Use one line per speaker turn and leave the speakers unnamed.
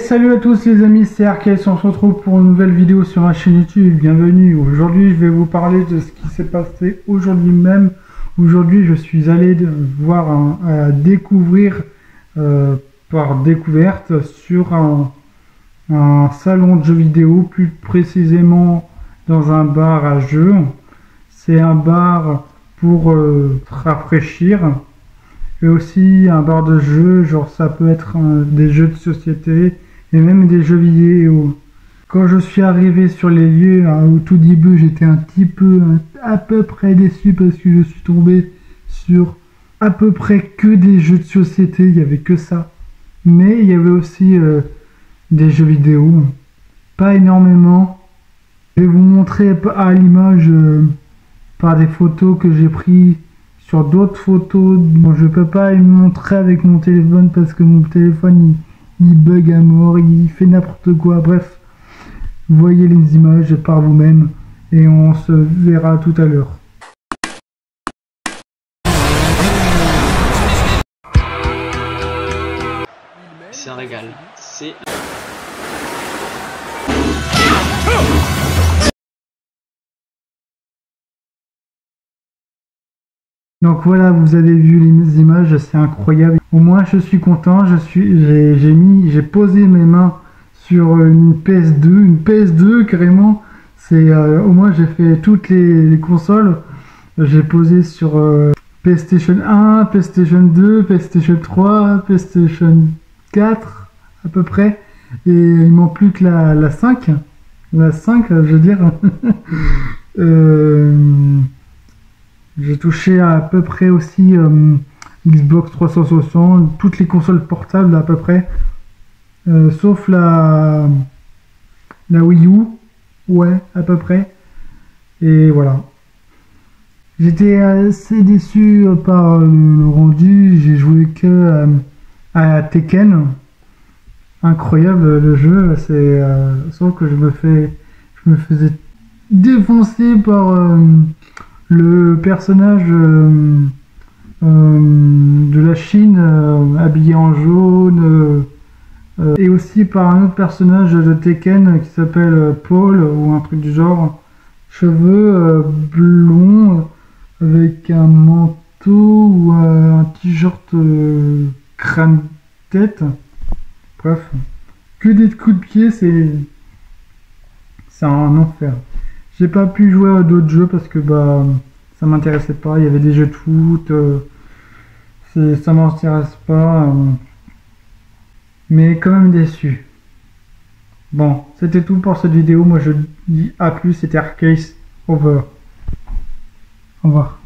Salut à tous les amis, c'est Arcade, on se retrouve pour une nouvelle vidéo sur ma chaîne YouTube, bienvenue. Aujourd'hui je vais vous parler de ce qui s'est passé aujourd'hui même. Aujourd'hui je suis allé voir découvrir par découverte sur un salon de jeux vidéo, plus précisément dans un bar à jeux. C'est un bar pour rafraîchir. Et aussi un bar de jeux, genre ça peut être des jeux de société et même des jeux vidéo. Quand je suis arrivé sur les lieux, au tout début j'étais un petit peu à peu près déçu parce que je suis tombé sur à peu près que des jeux de société, il n'y avait que ça. Mais il y avait aussi des jeux vidéo, pas énormément. Je vais vous montrer à l'image par des photos que j'ai prises. Sur d'autres photos, bon, je peux pas les montrer avec mon téléphone parce que mon téléphone il bug à mort, il fait n'importe quoi. Bref, voyez les images par vous-même et on se verra tout à l'heure.
C'est un régal. C'est
Donc voilà, vous avez vu les images, c'est incroyable. Au moins je suis content, j'ai posé mes mains sur une PS2 carrément. C'est au moins j'ai fait toutes les consoles. J'ai posé sur PlayStation 1, PlayStation 2, PlayStation 3, PlayStation 4 à peu près. Et il manque plus que la 5. La 5, je veux dire. J'ai touché à peu près aussi Xbox 360, toutes les consoles portables à peu près, sauf la Wii U, ouais, à peu près. Et voilà. J'étais assez déçu par le rendu, j'ai joué que à Tekken. Incroyable le jeu, c'est sauf que je me faisais défoncer par le personnage de la Chine habillé en jaune et aussi par un autre personnage de Tekken qui s'appelle Paul ou un truc du genre, cheveux blonds avec un manteau ou un t-shirt crâne tête. Bref, que des coups de pied, c'est un enfer. J'ai pas pu jouer à d'autres jeux parce que bah ça m'intéressait pas, il y avait des jeux de foot, ça m'intéresse pas, mais quand même déçu. Bon, c'était tout pour cette vidéo, moi je dis à plus, c'était Arcade, over. Au revoir.